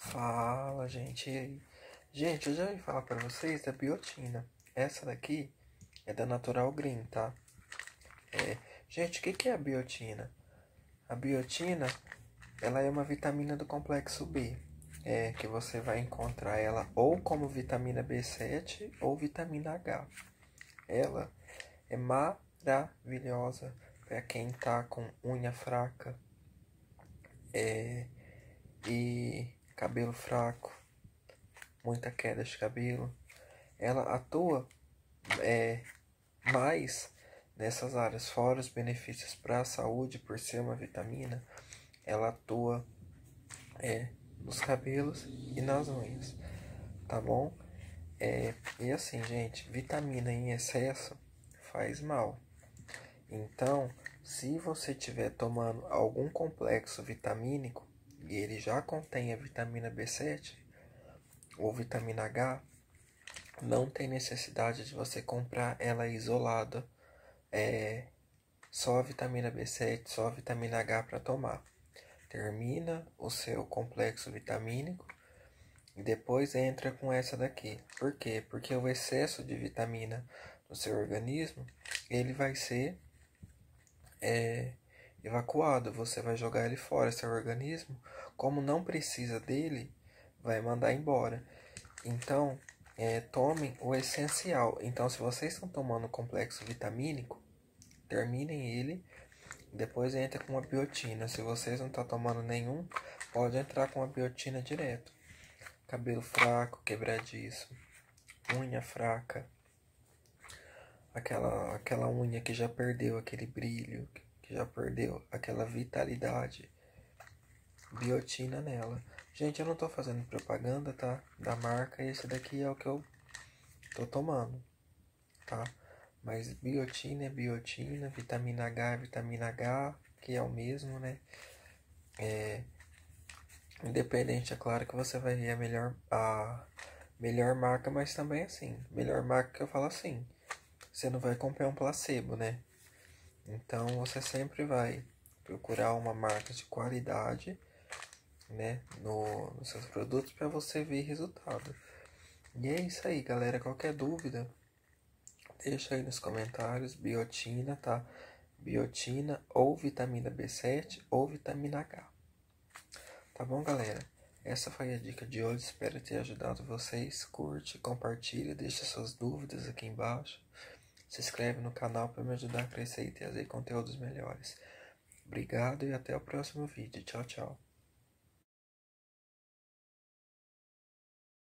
Fala, gente. E aí? Gente, eu já vim falar pra vocês da biotina. Essa daqui é da Natural Green, tá? Gente, o que que é a biotina? A biotina, ela é uma vitamina do complexo B. Que você vai encontrar ela ou como vitamina B7 ou vitamina H. Ela é maravilhosa para quem tá com unha fraca e cabelo fraco, muita queda de cabelo. Ela atua mais nessas áreas, fora os benefícios para a saúde por ser uma vitamina, ela atua nos cabelos e nas unhas, tá bom? E assim, gente, vitamina em excesso faz mal. Então, se você estiver tomando algum complexo vitamínico e ele já contém a vitamina B7 ou vitamina H, não tem necessidade de você comprar ela isolada, só a vitamina B7, só a vitamina H para tomar. Termina o seu complexo vitamínico e depois entra com essa daqui. Por quê? Porque o excesso de vitamina no seu organismo, ele vai ser evacuado, você vai jogar ele fora. Seu organismo, como não precisa dele, vai mandar embora. Então, tomem o essencial. Então, se vocês estão tomando complexo vitamínico, terminem ele, depois entra com a biotina. Se vocês não estão tomando nenhum, pode entrar com a biotina direto. Cabelo fraco, quebradiço, unha fraca, aquela unha que já perdeu aquele brilho, que já perdeu aquela vitalidade, biotina nela. Gente, eu não tô fazendo propaganda, tá? Da marca, esse daqui é o que eu tô tomando, tá? Mas biotina é biotina, vitamina H é vitamina H, que é o mesmo, né? Independente, é claro que você vai ver a melhor marca, mas também assim, melhor marca que eu falo assim, você não vai comprar um placebo, né? Então você sempre vai procurar uma marca de qualidade, né, nos seus produtos para você ver resultado. E é isso aí, galera. Qualquer dúvida, deixa aí nos comentários. Biotina, tá? Biotina ou vitamina B7 ou vitamina H. Tá bom, galera? Essa foi a dica de hoje. Espero ter ajudado vocês. Curte, compartilha, deixa suas dúvidas aqui embaixo. Se inscreve no canal para me ajudar a crescer e trazer conteúdos melhores. Obrigado e até o próximo vídeo. Tchau, tchau.